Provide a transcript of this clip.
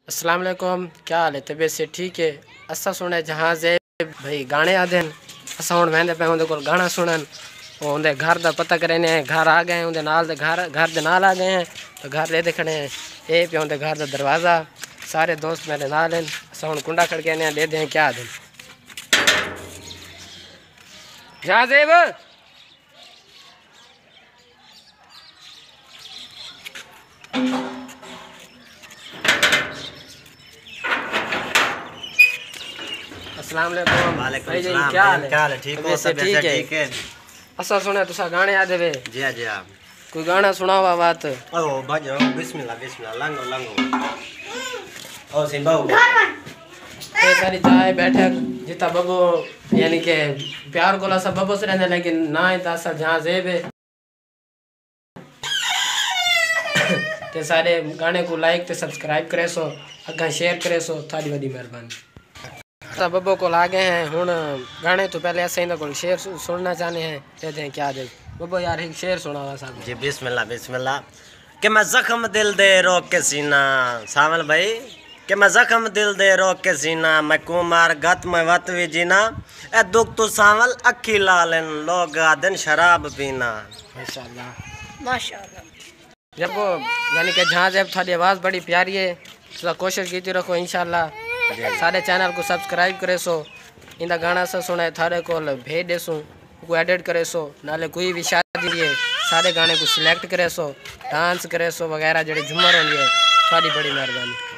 अस्सलाम वालेकुम, क्या हाल है? तबीयत से ठीक है? असा सुने जहाज़ है भाई गाने आते हैं। असा हूँ वहदे पे उनके को गाना सुनन उनके घर का पता करेने घर आ गए उनके नाल दे घर के नाल आ गए हैं तो घर ले देखने ये पे उनके घर का दरवाज़ा सारे दोस्त मेरे नाल हैं। असा हूँ कुंडा खड़के ने ले दें क्या दिन जहाज़ है वो अस्सलाम वालेकुम। क्या हाल है? ठीक हो? सब ठीक है। असा सुने तुसा गाने आ देवे जी जी आप कोई गाना सुनावा बात ओ बाजो बिस्मिल्लाह बिस्मिल्लाह लंगो लंगो ओ सिंबा ये सारी चाय बैठक जिता बबो यानी के प्यार कोला सब बबो से रहने लेकिन ना ही तासा जहाँ जेब है ते सारे गाने को लाइक ते सब्सक्राइब करे सो अगर शेयर करे सो थारी बड़ी मेहरबानी। सब बब्बो को लागे हैं हुन गाने तो पहले ऐसे ही को शेर सुनना चाहते हैं कहते हैं क्या दे बब्बो यार एक शेर सुनावा साहब जी बिस्मिल्लाह बिस्मिल्लाह कि मैं जख्म दिल दे रोक के सीना सावल भाई कि मैं जख्म दिल दे रोक के सीना मैं कुमार गत में वत भी जीना ए दुख तो सावल अखी लालन लोग आदन शराब पीना माशाल्लाह माशाल्लाह। जब वो यानी कि जहाँ जब थारी आवाज़ बड़ी प्यारी है तो कोशिश कीती रखो इंशाल्लाह सारे चैनल को सब्सक्राइब करे सो इंदा गाना से सुने थारे को भेज देसू को एडिट करे सो नाले कोई भी शादी है सारे गाने को सिलेक्ट करे सो डांस करे सो वगैरह जड़े झूमर होंगे थारी बड़ी मेहरबानी।